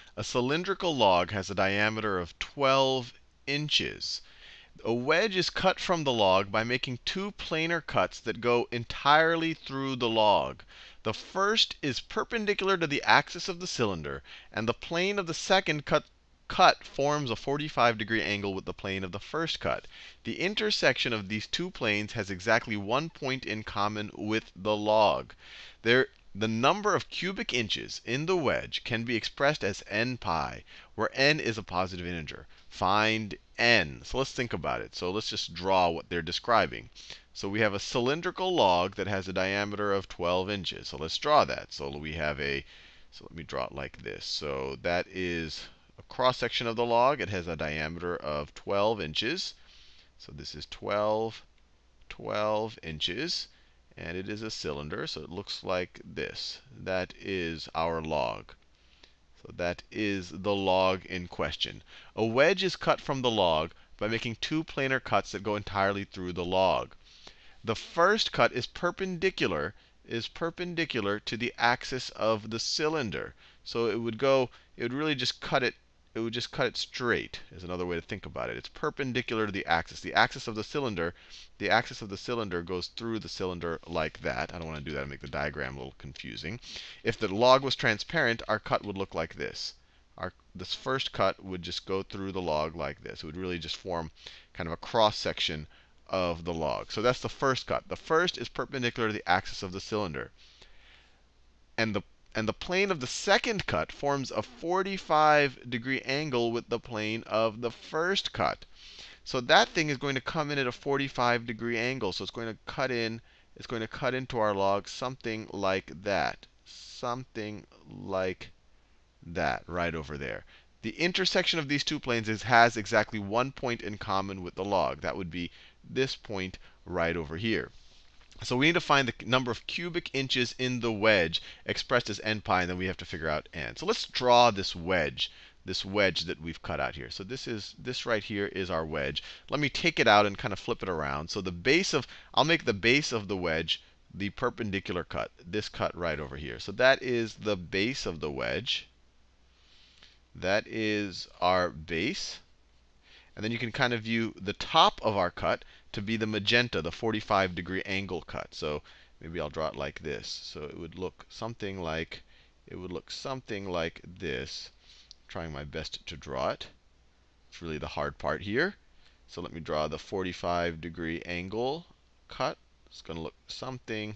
A cylindrical log has a diameter of 12 inches. A wedge is cut from the log by making two planar cuts that go entirely through the log. The first is perpendicular to the axis of the cylinder, and the plane of the second cut forms a 45-degree angle with the plane of the first cut. The intersection of these two planes has exactly one point in common with the log. The number of cubic inches in the wedge can be expressed as n pi, where n is a positive integer. Find n. So let's think about it. So let's just draw what they're describing. So we have a cylindrical log that has a diameter of 12 inches. So let's draw that. So we have so let me draw it like this. So that is a cross section of the log. It has a diameter of 12 inches. So this is 12 inches. And it is a cylinder, so it looks like this. That is our log. So that is the log in question. A wedge is cut from the log by making two planar cuts that go entirely through the log. The first cut is perpendicular to the axis of the cylinder. So it would really just cut it. It would just cut it straight, is another way to think about it. It's perpendicular to the axis. The axis of the cylinder goes through the cylinder like that. I don't want to do that and make the diagram a little confusing. If the log was transparent, our cut would look like this. This first cut would just go through the log like this. It would really just form kind of a cross section of the log. So that's the first cut. The first is perpendicular to the axis of the cylinder. And the plane of the second cut forms a 45-degree angle with the plane of the first cut. So that thing is going to come in at a 45-degree angle. So it's going to cut into our log something like that. Something like that right over there. The intersection of these two planes has exactly one point in common with the log. That would be this point right over here. So we need to find the number of cubic inches in the wedge expressed as n pi, and then we have to figure out n. So let's draw this wedge that we've cut out here. So this right here is our wedge. Let me take it out and kind of flip it around. So I'll make the base of the wedge the perpendicular cut, this cut right over here. So that is the base of the wedge. That is our base. And then you can kind of view the top of our cut to be the magenta, the 45-degree angle cut. So maybe I'll draw it like this. So it would look something like this. I'm trying my best to draw it. It's really the hard part here. So let me draw the 45-degree angle cut. It's going to look something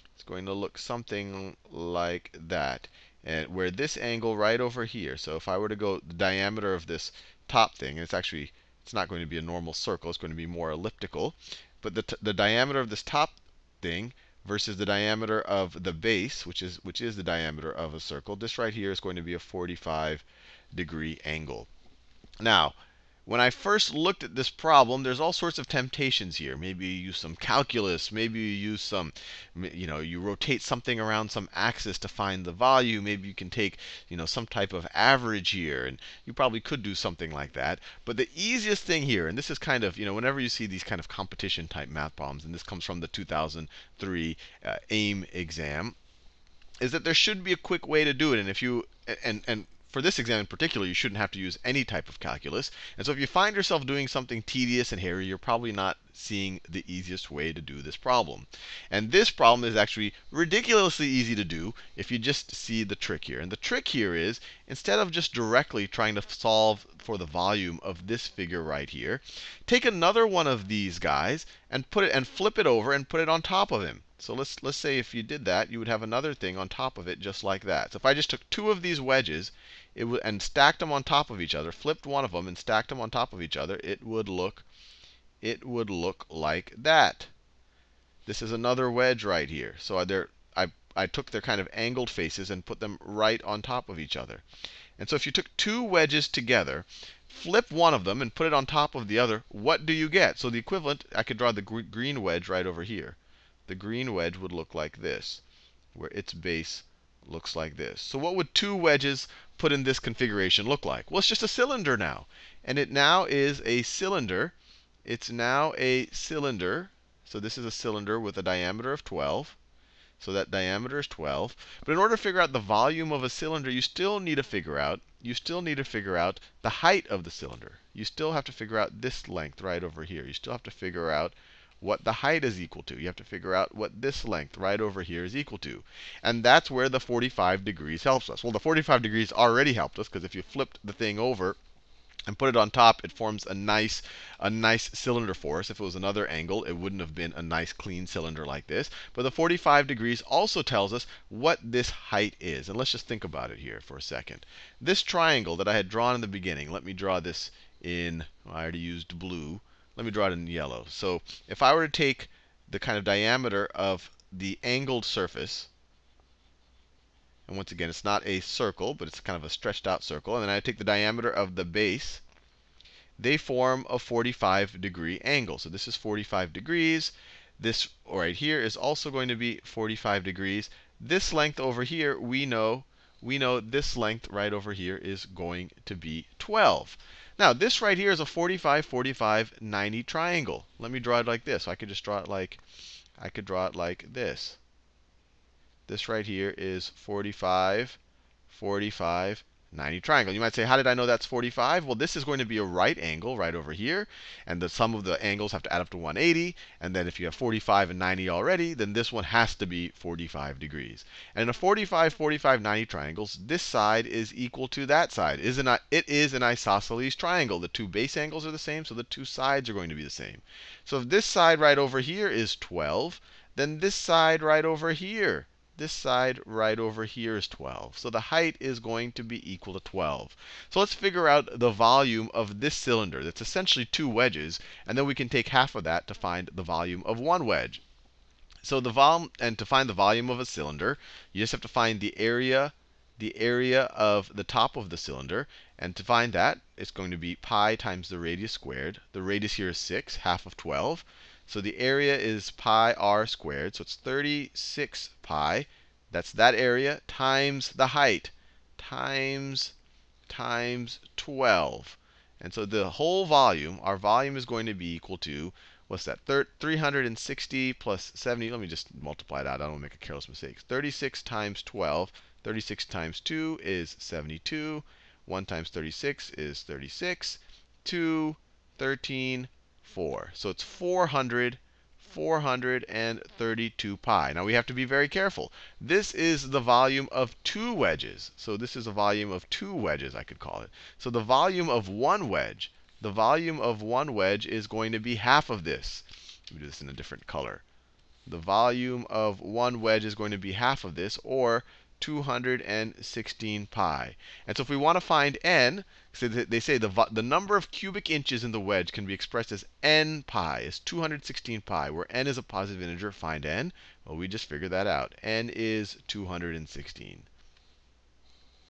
like that. And where this angle right over here, so if I were to go the diameter of this top thing, and it's not going to be a normal circle, it's going to be more elliptical. But the diameter of this top thing versus the diameter of the base, which is the diameter of a circle, this right here is going to be a 45-degree angle. Now, when I first looked at this problem, there's all sorts of temptations here. Maybe you use some calculus. Maybe you use some, you rotate something around some axis to find the value. Maybe you can take, some type of average here. And you probably could do something like that. But the easiest thing here, and this is kind of, whenever you see these kind of competition type math problems, and this comes from the 2003 AIME exam, is that there should be a quick way to do it. And if you, and for this exam in particular, you shouldn't have to use any type of calculus. And so if you find yourself doing something tedious and hairy, you're probably not seeing the easiest way to do this problem. And this problem is actually ridiculously easy to do if you just see the trick here. And the trick here is, instead of just directly trying to solve for the volume of this figure right here, take another one of these guys and flip it over and put it on top of him. So let's say if you did that, you would have another thing on top of it just like that. So if I just took two of these wedges and stacked them on top of each other, flipped one of them and stacked them on top of each other, it would look like that. This is another wedge right here. So I took their kind of angled faces and put them right on top of each other. And so if you took two wedges together, flip one of them and put it on top of the other, what do you get? So the equivalent, I could draw the green wedge right over here. The green wedge would look like this, where its base looks like this. So what would two wedges put in this configuration look like? Well, it's just a cylinder now. And it now is a cylinder. It's now a cylinder. So this is a cylinder with a diameter of 12. So that diameter is 12. But in order to figure out the volume of a cylinder, you still need to figure out you still need to figure out the height of the cylinder. You still have to figure out this length right over here. You still have to figure out what the height is equal to. You have to figure out what this length right over here is equal to. And that's where the 45 degrees helps us. Well, the 45 degrees already helped us, because if you flipped the thing over and put it on top, it forms a nice cylinder for us. If it was another angle, it wouldn't have been a nice clean cylinder like this. But the 45 degrees also tells us what this height is. And let's just think about it here for a second. This triangle that I had drawn in the beginning, let me draw this in, well, I already used blue. Let me draw it in yellow. So if I were to take the kind of diameter of the angled surface, and once again, it's not a circle, but it's kind of a stretched out circle. And then I take the diameter of the base. They form a 45-degree angle. So this is 45 degrees. This right here is also going to be 45 degrees. This length over here, we know this length right over here is going to be 12. Now, this right here is a 45, 45, 90 triangle. Let me draw it like this. So I could just draw it like, this. This right here is 45, 45, 90 triangle. You might say, how did I know that's 45? Well, this is going to be a right angle right over here. And the sum of the angles have to add up to 180. And then if you have 45 and 90 already, then this one has to be 45 degrees. And in a 45, 45, 90 triangles, this side is equal to that side. It is an isosceles triangle. The two base angles are the same, so the two sides are going to be the same. So if this side right over here is 12, then this side right over here is 12. So the height is going to be equal to 12. So let's figure out the volume of this cylinder. That's essentially two wedges. And then we can take half of that to find the volume of one wedge. So to find the volume of a cylinder, you just have to find the area of the top of the cylinder. And to find that, it's going to be pi times the radius squared. The radius here is 6, half of 12. So the area is pi r squared. So it's 36 pi. That's that area times the height times 12. And so the whole volume, our volume is going to be equal to, what's that? 360 plus 70. Let me just multiply that. I don't want to make a careless mistake. 36 times 12. 36 times 2 is 72. 1 times 36 is 36. 2, 13, 4. So it's 432 pi. Now we have to be very careful. This is the volume of two wedges. So this is a volume of two wedges, I could call it. So the volume of one wedge, is going to be half of this. Let me do this in a different color. The volume of one wedge is going to be half of this, or 216 pi. And so if we want to find n, so they say the number of cubic inches in the wedge can be expressed as n pi, is 216 pi, where n is a positive integer. Find n. Well, we just figured that out. N is 216.